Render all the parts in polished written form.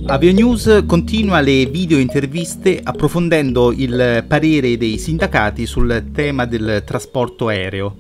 Avio News continua le video interviste approfondendo il parere dei sindacati sul tema del trasporto aereo.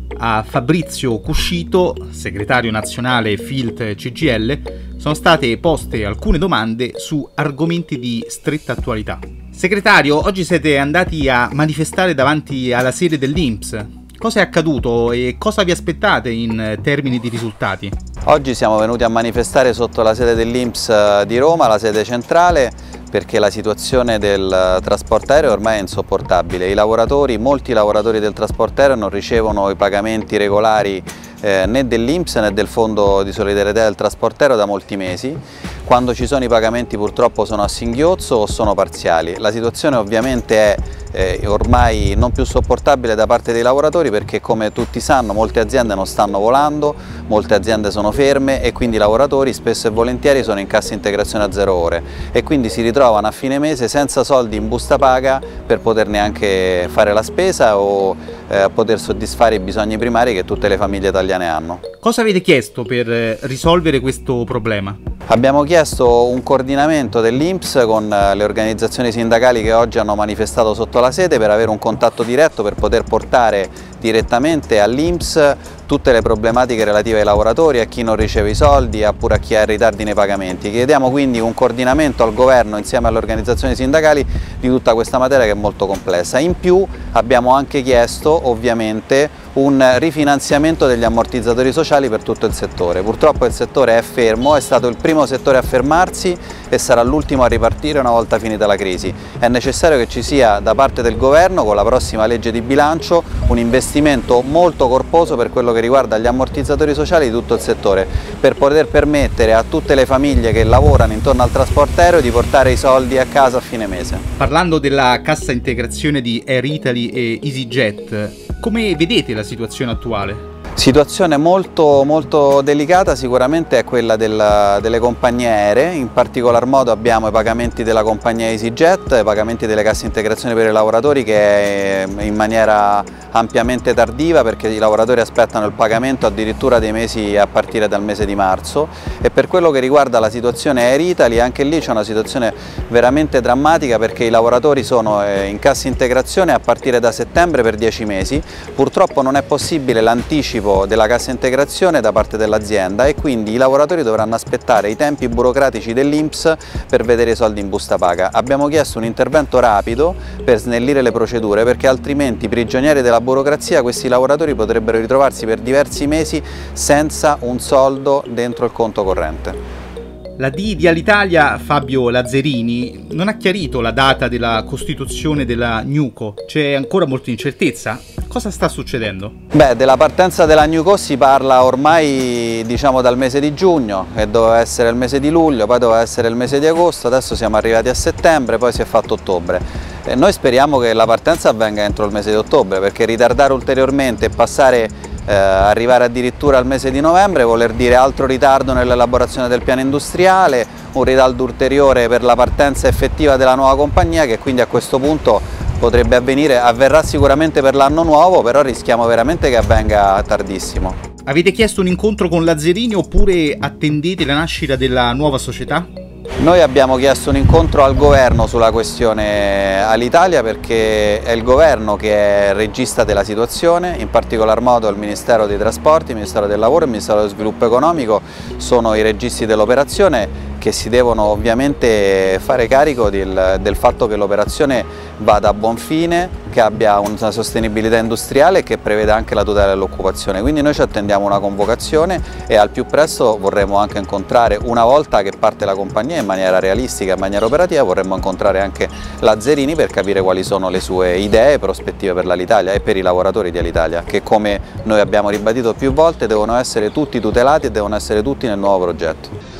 A Fabrizio Cuscito, segretario nazionale FILT CGIL, sono state poste alcune domande su argomenti di stretta attualità. Segretario, oggi siete andati a manifestare davanti alla sede dell'INPS. Cosa è accaduto e cosa vi aspettate in termini di risultati? Oggi siamo venuti a manifestare sotto la sede dell'INPS di Roma, la sede centrale, perché la situazione del trasporto aereo ormai è insopportabile. Molti lavoratori del trasporto aereo non ricevono i pagamenti regolari né dell'INPS né del Fondo di solidarietà del trasporto aereo da molti mesi. Quando ci sono i pagamenti purtroppo sono a singhiozzo o sono parziali. La situazione ovviamente è ormai non più sopportabile da parte dei lavoratori, perché come tutti sanno molte aziende non stanno volando, molte aziende sono ferme e quindi i lavoratori spesso e volentieri sono in cassa integrazione a 0 ore e quindi si ritrovano a fine mese senza soldi in busta paga per poter neanche fare la spesa o poter soddisfare i bisogni primari che tutte le famiglie italiane hanno. Cosa avete chiesto per risolvere questo problema? Abbiamo chiesto un coordinamento dell'INPS con le organizzazioni sindacali che oggi hanno manifestato sotto la sede, per avere un contatto diretto, per poter portare direttamente all'INPS tutte le problematiche relative ai lavoratori, a chi non riceve i soldi, oppure a chi ha ritardi nei pagamenti. Chiediamo quindi un coordinamento al governo insieme alle organizzazioni sindacali di tutta questa materia che è molto complessa. In più abbiamo anche chiesto ovviamente un rifinanziamento degli ammortizzatori sociali per tutto il settore. Purtroppo il settore è fermo, è stato il primo settore a fermarsi e sarà l'ultimo a ripartire una volta finita la crisi. È necessario che ci sia da parte del governo, con la prossima legge di bilancio, un investimento molto corposo per quello che riguarda gli ammortizzatori sociali di tutto il settore, per poter permettere a tutte le famiglie che lavorano intorno al trasporto aereo di portare i soldi a casa a fine mese. Parlando della cassa integrazione di Air Italy e EasyJet, come vedete la situazione attuale? Situazione molto delicata sicuramente è quella delle compagnie aeree. In particolar modo abbiamo i pagamenti della compagnia EasyJet, i pagamenti delle casse integrazione per i lavoratori, che è in maniera ampiamente tardiva, perché i lavoratori aspettano il pagamento addirittura dei mesi a partire dal mese di marzo. E per quello che riguarda la situazione Air Italy, anche lì c'è una situazione veramente drammatica, perché i lavoratori sono in cassa integrazione a partire da settembre per 10 mesi. Purtroppo non è possibile l'anticipo della cassa integrazione da parte dell'azienda e quindi i lavoratori dovranno aspettare i tempi burocratici dell'INPS per vedere i soldi in busta paga. Abbiamo chiesto un intervento rapido per snellire le procedure, perché altrimenti, prigionieri della burocrazia, questi lavoratori potrebbero ritrovarsi per diversi mesi senza un soldo dentro il conto corrente. La D di Alitalia, Fabio Lazzerini, non ha chiarito la data della costituzione della NewCo. C'è ancora molta incertezza? Cosa sta succedendo? Beh, della partenza della NewCo si parla ormai dal mese di giugno, che doveva essere il mese di luglio, poi doveva essere il mese di agosto, adesso siamo arrivati a settembre, poi si è fatto ottobre. Noi speriamo che la partenza avvenga entro il mese di ottobre, perché ritardare ulteriormente e arrivare addirittura al mese di novembre vuol dire altro ritardo nell'elaborazione del piano industriale, un ritardo ulteriore per la partenza effettiva della nuova compagnia, che quindi a questo punto potrebbe avverrà sicuramente per l'anno nuovo, però rischiamo veramente che avvenga tardissimo. Avete chiesto un incontro con Lazzerini oppure attendete la nascita della nuova società? Noi abbiamo chiesto un incontro al governo sulla questione Alitalia, perché è il governo che è regista della situazione, in particolar modo il Ministero dei Trasporti, il Ministero del Lavoro e il Ministero dello Sviluppo Economico sono i registi dell'operazione, che si devono ovviamente fare carico del fatto che l'operazione vada a buon fine, che abbia una sostenibilità industriale e che preveda anche la tutela dell'occupazione. Quindi noi ci attendiamo una convocazione e al più presto vorremmo anche incontrare, una volta che parte la compagnia in maniera realistica, in maniera operativa, vorremmo incontrare anche Lazzerini per capire quali sono le sue idee e prospettive per l'Alitalia e per i lavoratori di Alitalia, che come noi abbiamo ribadito più volte devono essere tutti tutelati e devono essere tutti nel nuovo progetto.